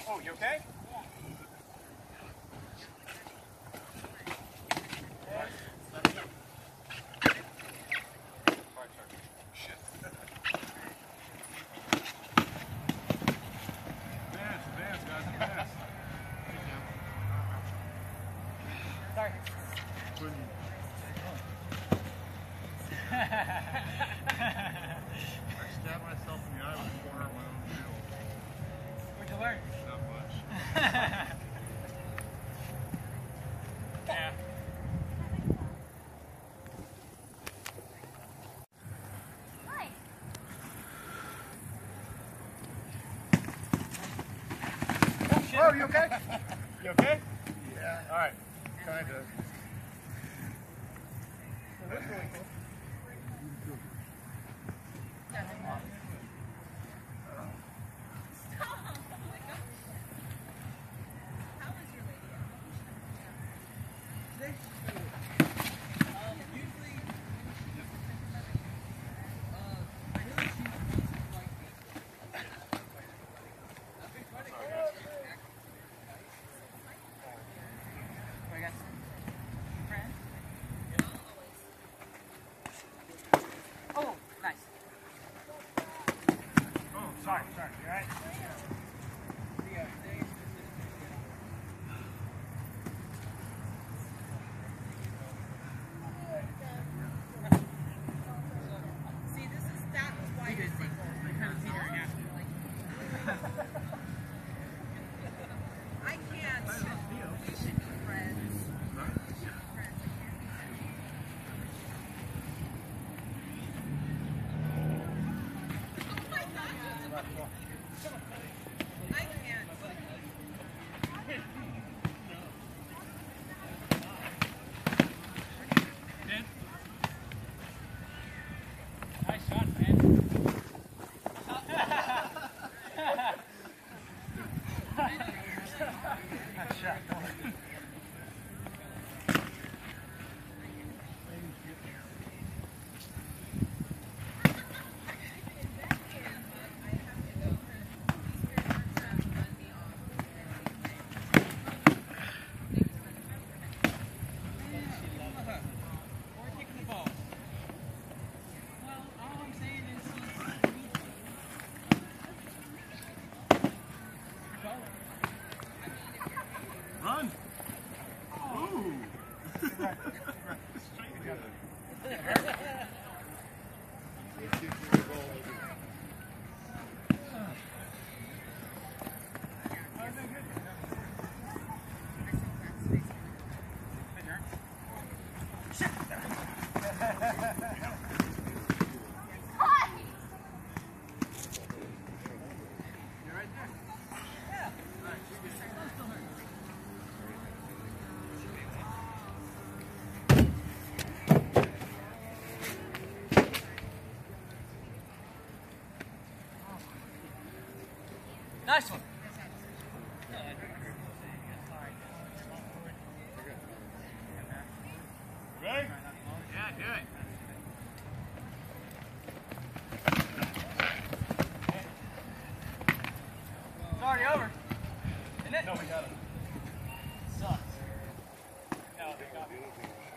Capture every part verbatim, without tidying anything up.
Oh, you okay? Sorry. I stabbed myself in the eye with a corner of my own field. What'd you learn? Not much. Yeah. Hi. Oh, you okay? You okay? Yeah. All right. Kind of. That's really cool. Oh, nice. Oh, sorry, sorry. You all right? See, this is that was why you're single. I can't. We should be friends. Friends, I can't. Nice shot, man. Nice shot. Or kicking the ball. Well, all I'm saying is he's Run! Ooh! Good run. Good run. Good job. nice one. Ready? Yeah, good. It's already over. Isn't it? No, we got it. Sucks. No, they got me.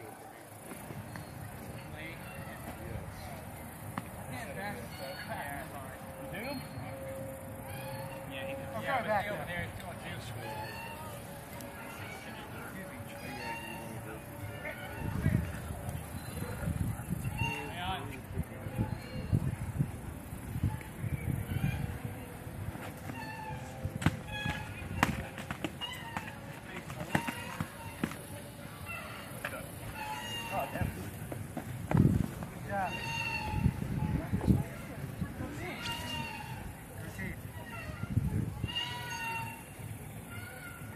Late. Yeah, back. Yeah, sorry. You dig him? Yeah, he I'll yeah, throw it back over there. there. It's going juice. Hang on. Oh, damn. Good job. Proceed.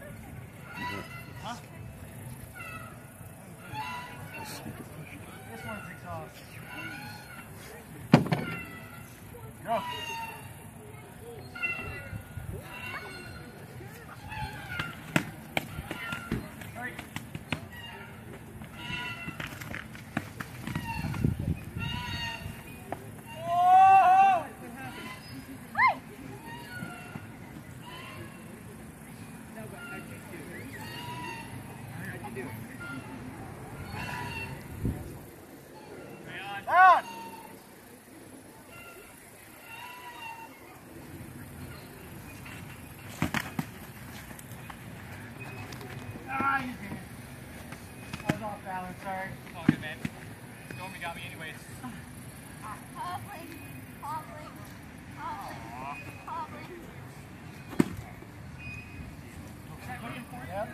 Ah, you did. I was off balance, sorry. It's all good, man. Stormy got me anyways. Hobbling, hobbling, hobbling, hobbling. Is that putting for Yep.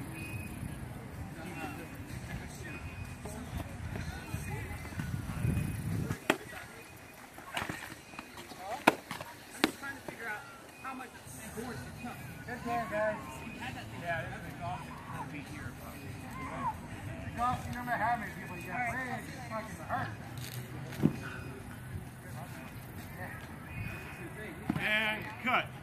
I'm just trying to figure out how much boards to cut. Good game, guys. Yeah, this is exhausting. It'll be here. Golf, you no matter how many people you got playing, it's fucking hurt. And cut.